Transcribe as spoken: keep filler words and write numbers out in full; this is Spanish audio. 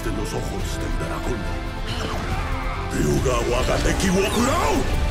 de los ojos del dragón. Ryuga Wagateki Wokurao.